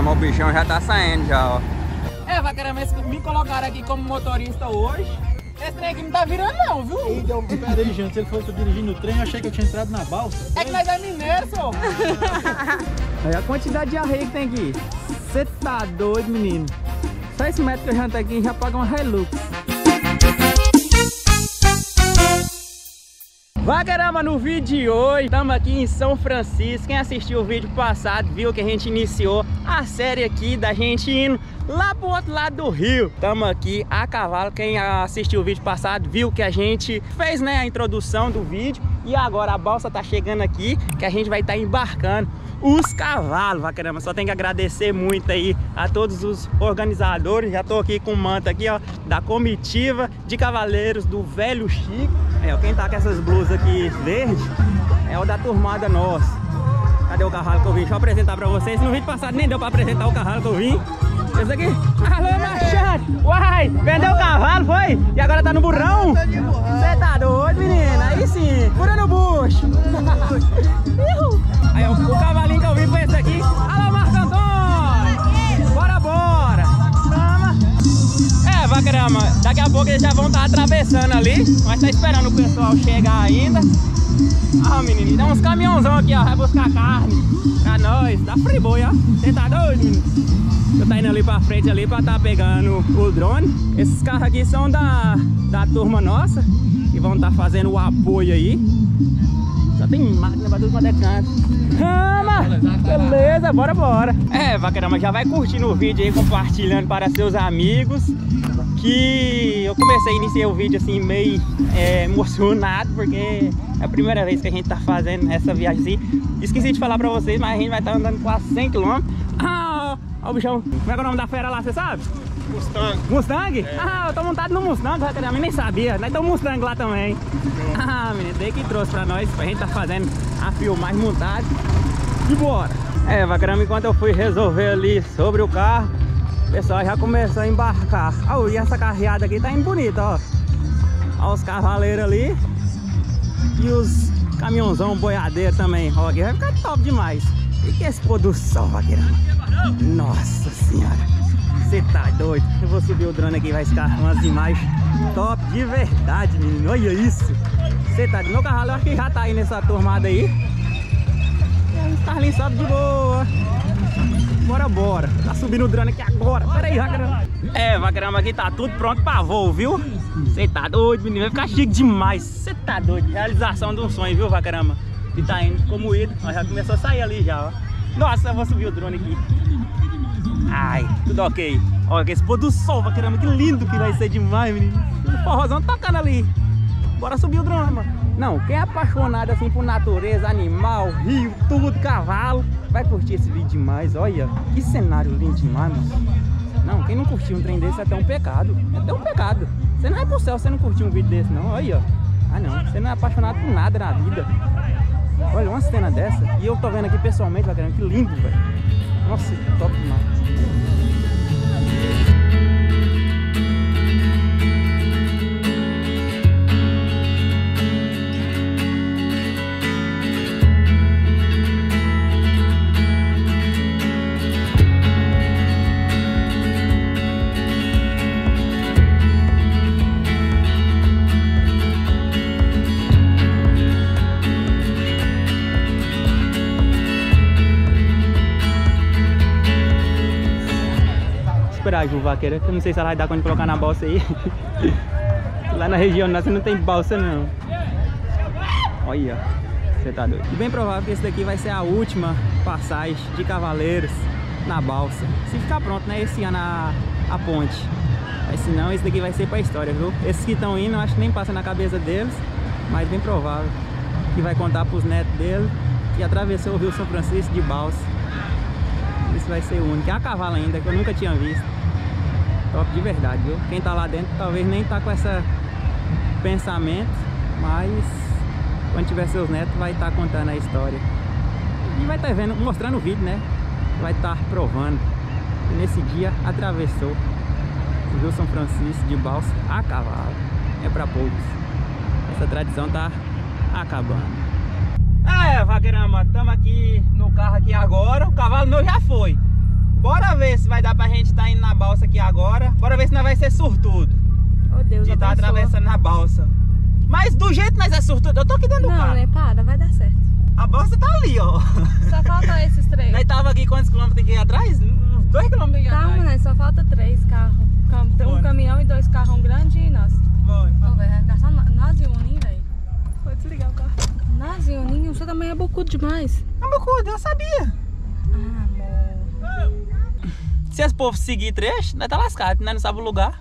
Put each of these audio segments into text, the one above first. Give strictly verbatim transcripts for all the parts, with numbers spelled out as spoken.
O bichão já tá saindo já, ó. É, vaqueira, mas me colocaram aqui como motorista hoje. Esse trem aqui não tá virando não, viu? Então, peraí, gente, se ele fosse dirigindo o trem, eu achei que eu tinha entrado na balsa. É que nós é mineiro, só. Olha a quantidade de arreio que tem aqui. Você tá doido, menino? Só esse metro que eu janto aqui já paga uma Hilux. Vai, caramba, no vídeo de hoje estamos aqui em São Francisco. Quem assistiu o vídeo passado viu que a gente iniciou a série aqui da gente indo lá pro outro lado do rio. Estamos aqui a cavalo. Quem assistiu o vídeo passado viu que a gente fez, né, a introdução do vídeo. E agora a balsa tá chegando aqui, que a gente vai estar tá embarcando os cavalos, vai, caramba. Só tem que agradecer muito aí a todos os organizadores. Já tô aqui com o manto aqui, ó, da comitiva de cavaleiros do Velho Chico. É, ó, quem tá com essas blusas aqui verde é o da turmada nossa. Cadê o cavalo que eu vim? Deixa eu apresentar pra vocês. No vídeo passado nem deu pra apresentar o cavalo que eu vim. Esse aqui. Alô, Machado! Uai! Vendeu o cavalo, foi? E agora tá no burrão? Você tá doido, menina? Aí sim! Fura no bucho! Aí, ó, o cavalinho que eu vi foi esse aqui. Alô, Marco Antônio! Bora, bora! Toma! É, vaquerama, daqui a pouco eles já vão estar atravessando ali. Mas tá esperando o pessoal chegar ainda. Ah, menino, dá uns caminhãozão aqui, ó. Vai buscar carne pra nós. Dá friboi, ó. Você tá doido, menino? Eu tá indo ali pra frente ali pra tá pegando o drone. Esses carros aqui são da, da turma nossa, que vão estar tá fazendo o apoio aí. Só tem máquina pra tudo quanto é canto. Rama! Beleza, bora, bora. É, vaquerama, já vai curtindo o vídeo aí, compartilhando para seus amigos. Que eu comecei a iniciar o vídeo assim meio é, emocionado, porque é a primeira vez que a gente tá fazendo essa viagem assim. Esqueci de falar pra vocês, mas a gente vai estar tá andando quase cem quilômetros. Ah, ó o bichão. Como é que é o nome da fera lá, você sabe? Mustang. Mustang? É. Ah, eu tô montado no Mustang, vaquerama, nem sabia. Nós estamos Mustang lá também. Ah, menino, daí que trouxe pra nós, pra gente tá fazendo a filmagem montada. E bora! É, vaquerama, enquanto eu fui resolver ali sobre o carro, o pessoal já começou a embarcar. Oh, e essa carreada aqui tá indo bonita, ó. Ó os cavaleiros ali. E os caminhãozão boiadeiro também. Ó, aqui vai ficar top demais. E que é esse pôr do sol, vaquerama? Nossa senhora. Você tá doido? Eu vou subir o drone aqui e vai ficar umas imagens top de verdade, menino. Olha isso. Você tá doido? Meu cavalo eu acho que já tá aí nessa turmada aí. E os carlinhos sobem de boa. Bora, bora. Tá subindo o drone aqui agora. Pera aí, vaquerama. É, vaquerama, aqui tá tudo pronto pra voo, viu? Você tá doido, menino. Vai ficar chique demais. Você tá doido. Realização de um sonho, viu, vaquerama? Que tá indo como ido. Ó, já começou a sair ali já, ó. Nossa, eu vou subir o drone aqui. Ai, tudo ok. Olha esse pôr do sol, vaquerama. Que lindo que vai ser demais, menino. O forrozão tocando ali. Bora subir o drone, mano. Não, quem é apaixonado assim por natureza, animal, rio, tudo, cavalo, vai curtir esse vídeo demais. Olha, que cenário lindo demais, mano. Não, quem não curtiu um trem desse é até um pecado. É até um pecado. Você não vai pro céu se você não curtir um vídeo desse, não. Olha. Ah, não. Você não é apaixonado por nada na vida. Olha, uma cena dessa. E eu tô vendo aqui pessoalmente, vaquerama. Que lindo, velho. Nossa, top demais. Esperar, Ju, vaqueira, que eu não sei se ela vai dar quando colocar na balsa aí. Lá na região nossa não tem balsa não. Olha, você tá doido. E bem provável que esse daqui vai ser a última passagem de cavaleiros na balsa. Se ficar pronto, né, esse ano a, a ponte. Mas se não, esse daqui vai ser pra história, viu? Esses que estão indo, eu acho que nem passa na cabeça deles. Mas bem provável que vai contar pros netos dele que atravessou o Rio São Francisco de balsa. Esse vai ser o único. É a cavalo ainda, que eu nunca tinha visto. Top de verdade, viu? Quem tá lá dentro talvez nem tá com esse pensamento, mas quando tiver seus netos vai estar tá contando a história. E vai estar tá vendo, mostrando o vídeo, né? Vai estar tá provando. E nesse dia atravessou o Rio São Francisco de balsa a cavalo. É pra poucos. Essa tradição tá acabando. É, vaquerama, estamos aqui no carro aqui agora. O cavalo meu já foi. Bora vai dar pra gente estar tá indo na balsa aqui agora. Bora ver se nós vai ser sortudo. Oh, Deus, de estar tá abençoa. atravessando na balsa. Mas do jeito que nós é sortudo, eu tô aqui dentro do Não, carro. né? Para, vai dar certo. A balsa tá ali, ó. Só falta esses três. Nós tava aqui quantos quilômetros aqui atrás? Uns dois quilômetros aqui Calma, atrás. né? Só falta três carros. Tem um Bora. caminhão e dois carros grandes e nós. Bora. Ô, velho, vai ficar só nós e o Ninho, velho. Pode desligar o carro. Nós e o Ninho, você também é bocudo demais. É meu cu, eu sabia. Ah, amor. Se esse povo seguir trecho, nós tá lascado, nós não sabemos o lugar.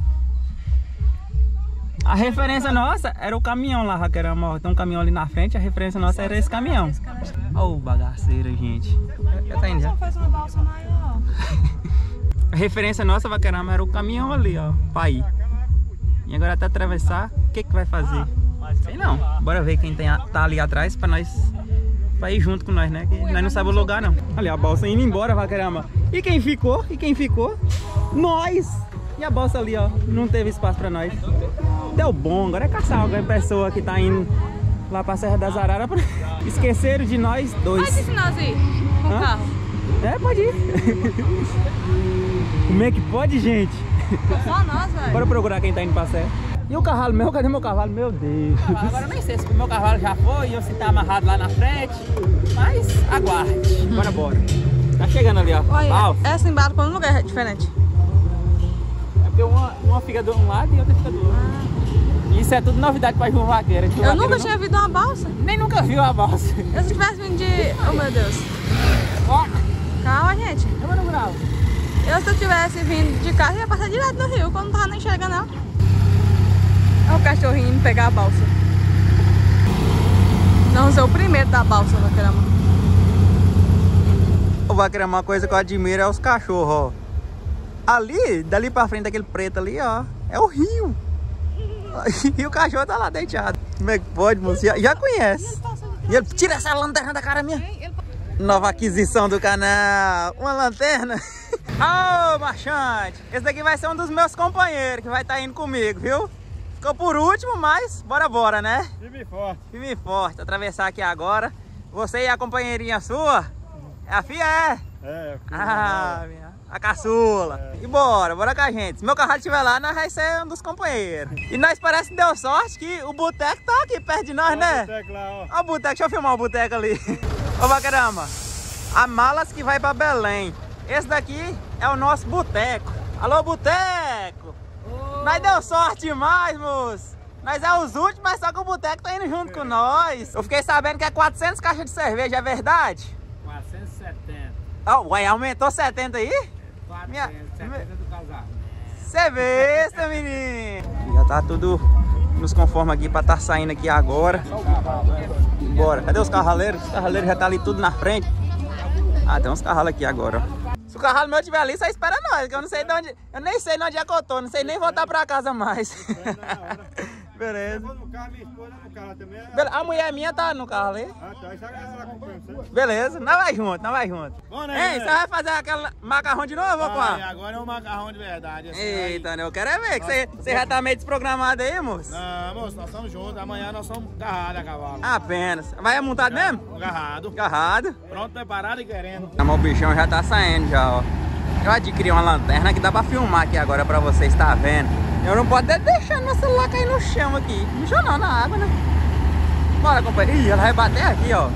A referência nossa era o caminhão lá, Raquel. Tem um caminhão ali na frente, a referência nossa era esse caminhão. Olha o bagaceiro, gente. Já tá indo já. Só faz uma balsa maior. A referência nossa, Vaquerama, era o caminhão ali, ó, pra ir. E agora até atravessar, o que que vai fazer? Sei não. Bora ver quem tem a, tá ali atrás pra nós, pra ir junto com nós, né? Que nós não sabemos o lugar, não. Ali a balsa indo embora, Vaquerama. E quem ficou? E quem ficou? Nós! E a balsa ali, ó, não teve espaço pra nós. Deu bom, agora é caçar alguma pessoa que tá indo lá pra Serra das Araras. Pra... Esqueceram de nós dois. Pode se nós ir com o Hã? carro. É, pode ir. Como é que pode, gente? Só nós, velho. Bora procurar quem tá indo pra Serra. E o cavalo meu? Cadê meu cavalo? Meu Deus. Agora eu nem sei se o meu cavalo já foi ou se tá amarrado lá na frente. Mas aguarde. Bora, bora. Tá chegando ali, ó. Olha, Ah, essa embarca num lugar diferente. é porque uma, uma fica de um lado e outra fica do outro. Isso é tudo novidade pra João Vaqueira. João Eu Vaqueira nunca não- tinha visto uma balsa. Nem nunca viu a balsa. Eu se tivesse vindo de... Oh, meu Deus. Ó, Calma, gente. eu vou no grau. Eu, se eu tivesse vindo de carro, ia passar direto no rio, quando não tava nem enxergando, não. Olha o cachorrinho indo pegar a balsa. Não sou o primeiro da balsa, Vaquerama. O Vaqueira, uma coisa que eu admiro é os cachorros, ó. Ali, dali pra frente, daquele preto ali, ó, é o rio. E o cachorro tá lá deitado. Como é que pode, moço? Já, já conhece. E ele, tira essa lanterna da cara minha. Nova aquisição do canal. Uma lanterna. Ô, marchante. Esse daqui vai ser um dos meus companheiros que vai estar indo comigo, viu? Ficou por último, mas bora, bora, né? Firme e forte. Firme e forte. Atravessar aqui agora. Você e a companheirinha sua? É a filha, é? É, Ah, minha, a caçula. E bora, bora com a gente. Se meu carro estiver lá, nós vamos ser um dos companheiros. E nós parece que deu sorte que o boteco tá aqui perto de nós, né? Olha o boteco, deixa eu filmar o boteco ali. Ô, Vaquerama, a Malas que vai pra Belém. Esse daqui é o nosso boteco. Alô, boteco! Oh. Nós deu sorte demais, moço. Nós é os últimos, mas só que o boteco tá indo junto com nós. Eu fiquei sabendo que é quatrocentas caixas de cerveja, é verdade? quatrocentos e setenta. Oh, ué, aumentou setenta aí? Minha... setenta do casal. Você vê, essa menino. Já tá tudo nos conforma aqui pra tá saindo aqui agora. Bora. Cadê os carraleiros? Os carraleiros já tá ali tudo na frente. Ah, tem uns carralos aqui agora, ó. Se o carralo meu estiver ali, só espera nós, que eu não sei de onde... Eu nem sei onde é que eu tô, não sei nem voltar pra casa mais. Beleza. No carro, minha esposa no carro também. Beleza. A mulher minha tá no carro ali. Ah, tá. Já ela acompanha você. Beleza. Nós vai junto, nós vai junto. Bom, né, Ei, né? você vai fazer aquele macarrão de novo, ou Ah, e qual? agora é um macarrão de verdade. Assim, Eita, aí. né? Eu quero é ver que você, você já tá meio desprogramado aí, moço. Não, moço, nós estamos juntos. Amanhã nós somos garrados a cavalo. Apenas. Vai montado mesmo? Garrado. Agarrado. Pronto, preparado e querendo. O bichão já tá saindo já, ó. Eu adquiri uma lanterna que dá pra filmar aqui agora pra vocês, tá vendo? Eu não posso deixar meu celular cair no chão aqui. No chão não, na água, né? Bora, compadre. Ih, ela vai bater aqui, ó.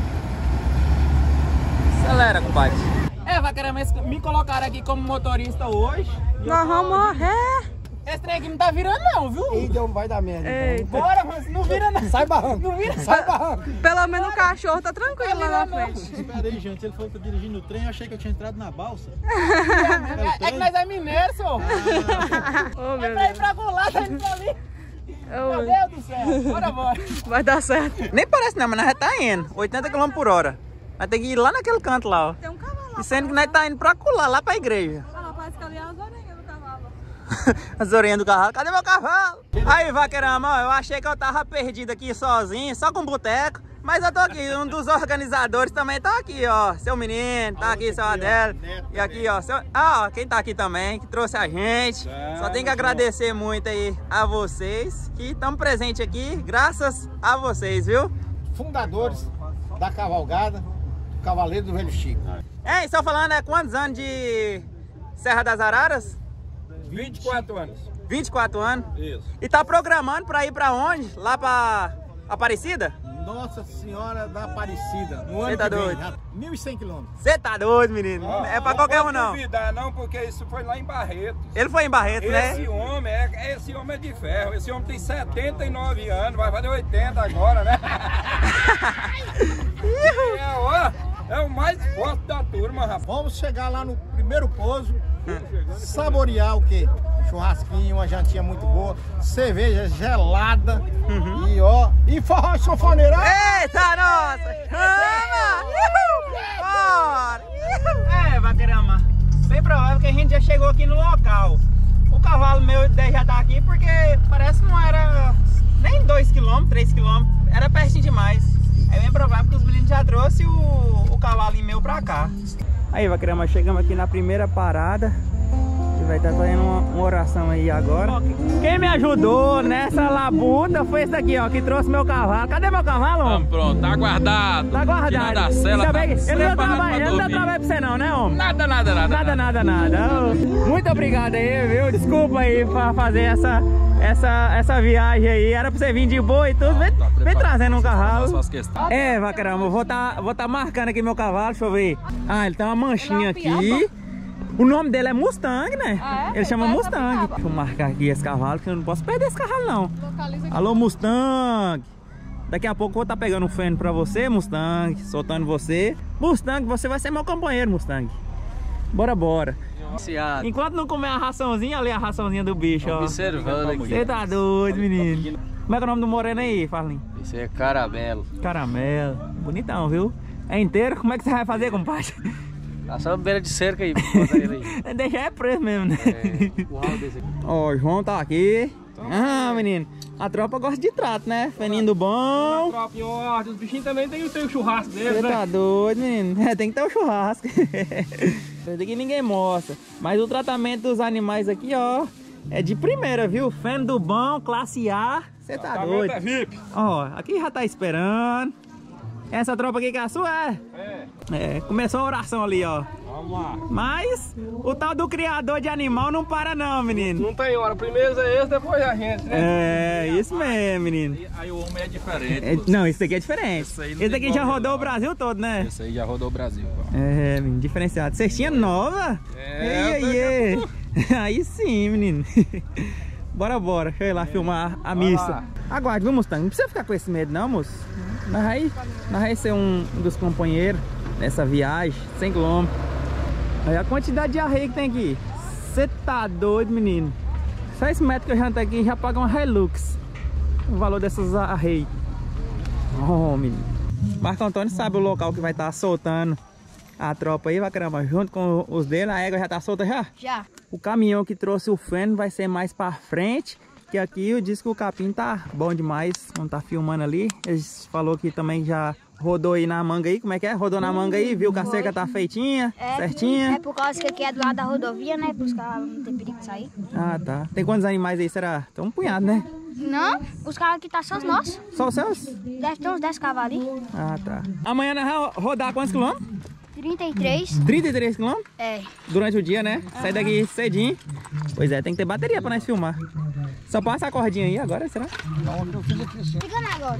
Acelera, compadre. É, Vaquerama, me colocaram aqui como motorista hoje. E eu Nós tô- vamos morrer. Esse trem aqui não tá virando não, viu? Então vai dar merda. Eita. Bora, mas não vira não. Sai barranco. Não vira Sai barranco. Pelo menos o cachorro tá tranquilo lá na Não, não. frente. Espera aí, gente. Se ele falou que tá dirigindo o trem, eu achei que eu tinha entrado na balsa. É, é que nós é mineiro, senhor. Oh, É meu pra ir Deus. pra lá, tá indo pra ali. Oh, Meu Deus do céu. Bora, bora. vai dar certo. Nem parece não, mas nós já tá indo. oitenta quilômetros por hora. Nós temos que ir lá naquele canto lá, ó. Tem um cavalo lá. E sendo que nós tá indo pra colar, lá pra igreja. Ah, rapaz, que ali é as orelhas do cavalo. As orelhas do cavalo. Cadê meu cavalo? Aí, Vaquerama, ó, eu achei que eu tava perdido aqui sozinho, só com boteco. Mas eu tô aqui, um dos organizadores também tá aqui, ó. Seu menino, tá aqui, seu Adélio. E aqui, ó, seu... Ah, ó, quem tá aqui também, que trouxe a gente. Só tem que agradecer muito aí a vocês, que estão presentes aqui, graças a vocês, viu? Fundadores da cavalgada, Cavaleiro do Velho Chico. Ei, só falando, é quantos anos de Serra das Araras? vinte e quatro anos. vinte e quatro anos? Isso. E tá programando pra ir pra onde? Lá pra Aparecida? Nossa Senhora da Aparecida. No Cê ano tá que vem, doido? já mil e cem quilômetros. Você tá doido, menino? Ó, é pra qualquer um, não. Não duvidar, não, porque isso foi lá em Barretos. Ele foi em Barreto, Esse né? homem é, esse homem é de ferro. Esse homem tem setenta e nove anos, vai fazer oitenta agora, né? E é, ó, é o mais forte da turma, rapaz. Vamos chegar lá no primeiro pouso, saborear o quê? Churrasquinho, uma jantinha muito boa, cerveja gelada Uhum. e ó, e forró sanfoneira. Eita, nossa! Chama! Uhul! Bora! Uhul! É, Vaquerama, bem provável que a gente já chegou aqui no local. O cavalo meu já tá aqui porque parece que não era nem dois quilômetros, três quilômetros, era pertinho demais. É bem provável que os meninos já trouxeram o, o cavalinho meu pra cá. Aí, Vaquerama, chegamos aqui na primeira parada. Vai estar fazendo uma, uma oração aí agora. Quem me ajudou nessa labuta foi esse aqui, ó, que trouxe meu cavalo. Cadê meu cavalo? Tamo pronto, tá guardado. Tá guardado. Tirando da cela, Ainda tá bem que ele não deu preparado trabalho, pra ele não deu dormir. trabalho pra você não, né, homem? Nada, nada, nada. Nada, nada, nada. Muito obrigado aí, viu? Desculpa aí pra fazer essa, essa, essa viagem aí. Era pra você vir de boa e tudo. Vem, Tá vem preparado. trazendo um cavalo. Suas questões. É, Vaquerama, eu vou tá, vou tá marcando aqui meu cavalo, deixa eu ver. Ah, ele tem uma manchinha aqui. O nome dele é Mustang, né? Ah, é? Ele chama Então é Mustang. Sorocaba. Deixa eu marcar aqui esse cavalo, que eu não posso perder esse cavalo, não. Localiza aqui. Alô, Mustang. Daqui a pouco eu vou estar pegando um feno pra você, Mustang, soltando você. Mustang, você vai ser meu companheiro, Mustang. Bora, bora. Enquanto não comer a raçãozinha, ali a raçãozinha do bicho, ó. Observando aqui. Você tá doido, menino. Como é que é o nome do moreno aí, Farlin? Isso é caramelo. Caramelo. Bonitão, viu? É inteiro? Como é que você vai fazer, compadre? Passar uma beira de cerca aí, botar ele aí. Deixar é preso mesmo, né? É, curral desse aqui. Ó, o João tá aqui. Ah, menino. A tropa gosta de trato, né? Feninho bom. Tropa em ordem, os bichinhos também tem, tem o churrasco deles, Você né? tá doido, menino? É, tem que ter o churrasco. Esse daqui ninguém mostra. Mas o tratamento dos animais aqui, ó, é de primeira, viu? Feno do bom, classe A. Você tá doido. É V I P. Ó, aqui já tá esperando. Essa tropa aqui que é a sua, é? É, É, começou a oração ali, ó. vamos lá. Mas o tal do criador de animal não para não, menino. Não tem hora, primeiro é esse, depois é a gente, né? É, isso mesmo, menino. Aí o homem é diferente. É, não, esse daqui é diferente. Esse aí não Esse tem daqui já igual rodou não. o Brasil todo, né? Esse aí já rodou o Brasil. É, menino, diferenciado. Cestinha nova? É, Ei, ei, ei. Aí sim, menino. Bora, bora. Deixa eu ir lá filmar a missa. lá. Aguarde, viu, Mustang? Não precisa ficar com esse medo, não, moço. Nós vai, nós vai ser um dos companheiros nessa viagem, cem quilômetros. Olha a quantidade de arreio que tem aqui. Você tá doido, menino? Só esse metro que eu já tô aqui já paga uma Hilux. O valor dessas arreios. Oh, menino. Marco Antônio sabe o local que vai estar soltando a tropa aí, vai caramba, junto com os dele. A égua já tá solta já? Já. O caminhão que trouxe o feno vai ser mais pra frente, que aqui eu disse que o capim tá bom demais. Não tá filmando ali. Eles falou que também já rodou aí na manga aí. Como é que é? Rodou na manga aí, viu que a cerca tá feitinha, É, certinha. é por causa que aqui é do lado da rodovia, né? Para os carros não ter perigo de sair. Ah, tá. Tem quantos animais aí, será? Tem um punhado, né? Não, os carros aqui tá só os nossos. Só os seus? Deve ter uns dez cavalinhos. Ah, tá. Amanhã nós vamos rodar quantos quilômetros? trinta e três. trinta e três quilômetros? É. Durante o dia, né? Sai daqui cedinho. Pois é, tem que ter bateria pra nós filmar. Só passa a cordinha aí agora, será? Ficando agora.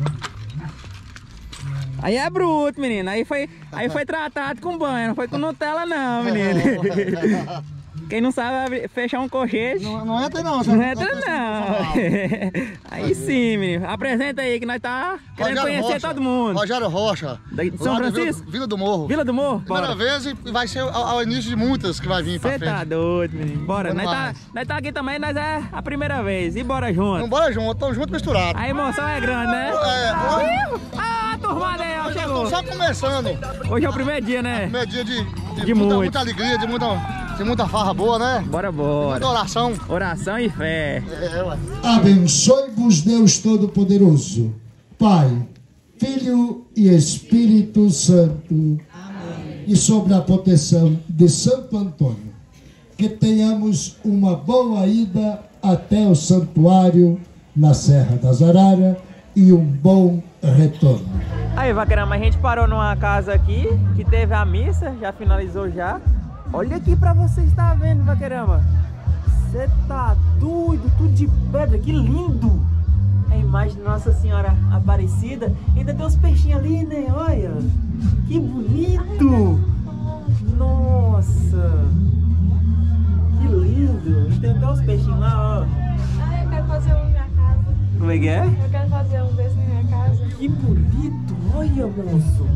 Aí é bruto, menino. Aí foi, aí foi tratado com banho, não foi com Nutella não, menino. Quem não sabe fechar um colchete, Não, não entra não, não entra não. Aí sim, menino. Apresenta aí que nós tá querendo Rogério conhecer Rocha. todo mundo. Rogério Rocha. Daqui de São lá de Francisco? Vila, Vila do Morro. Vila do Morro? Primeira Bora. vez e vai ser ao, ao início de muitas que vai vir pra Você frente. tá doido, menino. Bora, Vamos nós tá, mais. nós tá aqui também, nós é a primeira vez. E bora junto. Então bora junto, estamos juntos misturados. A emoção é grande, né? É, Ih, ah, a turmada aí, ó, chegou. Estamos só começando. Hoje é o primeiro dia, né? Primeiro dia de, de, De muita, muito. muita alegria, de muita, de muita farra boa, né? Bora, Muita bora. oração. Oração e fé. É, ué. Abençoe-vos Deus Todo-Poderoso, Pai, Filho e Espírito Santo. Amém. E sobre a proteção de Santo Antônio, que tenhamos uma boa ida até o santuário na Serra das Araras e um bom retorno. Aí, Vaquerama, a gente parou numa casa aqui que teve a missa, já finalizou já. Olha aqui pra você estar vendo, vaquerama. Você tá doido, tudo de pedra, que lindo! A imagem de Nossa Senhora Aparecida. Ainda tem uns peixinhos ali, né? Olha, que bonito! Nossa! Que lindo! E tem até uns peixinhos lá, ó. Ah, eu quero fazer um na minha casa. Como é que é? Eu quero fazer um desse na minha casa. Que bonito! Olha, moço!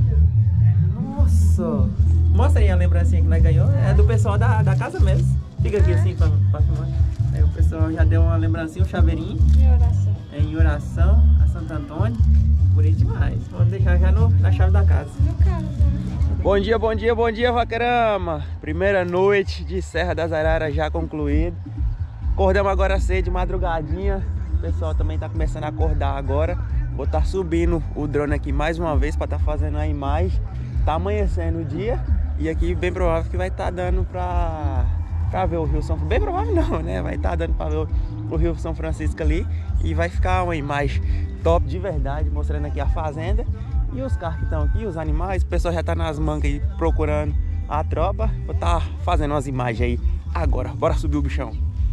Nossa! Mostra aí a lembrancinha que nós ganhou. É do pessoal da, da casa mesmo. Fica aqui assim pra, pra filmar. Aí o pessoal já deu uma lembrancinha, um chaveirinho. Em oração. É em oração a Santo Antônio. Bonito demais. Vamos deixar já no, na chave da casa. No caso. Bom dia, bom dia, bom dia, vaquerama. Primeira noite de Serra das Araras já concluída. Acordamos agora cedo, de madrugadinha. O pessoal também tá começando a acordar agora. Vou estar tá subindo o drone aqui mais uma vez para estar tá fazendo a imagem. Tá amanhecendo o dia e aqui bem provável que vai estar tá dando pra, pra ver o Rio São Francisco. Bem provável não, né? Vai estar tá dando pra ver o, o Rio São Francisco ali. E vai ficar uma imagem top de verdade, mostrando aqui a fazenda. E os carros que estão aqui, os animais. O pessoal já tá nas mangas aí procurando a tropa. Vou estar tá fazendo umas imagens aí agora. Bora subir o bichão.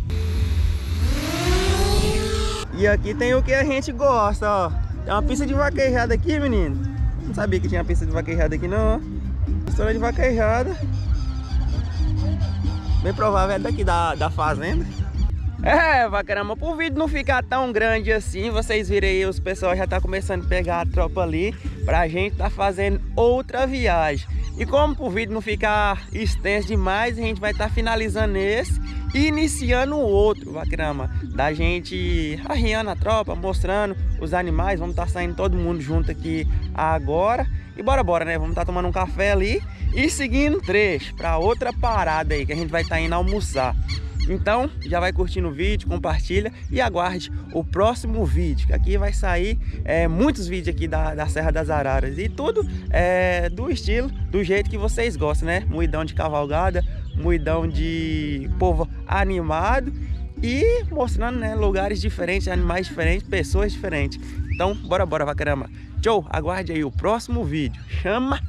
E aqui tem o que a gente gosta, ó. Tem uma pista de vaquejada aqui, menino. Não sabia que tinha pista de vaquejada aqui não, ó. História de vaquejada. Bem provável é daqui da, da fazenda. É, vaquerama, pro vídeo não ficar tão grande assim, vocês viram aí, os pessoal já tá começando a pegar a tropa ali pra gente tá fazendo outra viagem. E como pro vídeo não ficar extenso demais, a gente vai estar tá finalizando esse e iniciando o outro, vaquerama, da gente arriando a tropa, mostrando os animais. Vamos estar tá saindo todo mundo junto aqui agora. E bora, bora, né? Vamos estar tá tomando um café ali e seguindo trecho para outra parada aí que a gente vai estar tá indo almoçar. Então, já vai curtindo o vídeo, compartilha e aguarde o próximo vídeo, que aqui vai sair é, muitos vídeos aqui da, da Serra das Araras. E tudo é, do estilo, do jeito que vocês gostam, né? Moidão de cavalgada, moidão de povo animado e mostrando, né, lugares diferentes, animais diferentes, pessoas diferentes. Então, bora, bora, vaquerama. Tchau, aguarde aí o próximo vídeo. Chama!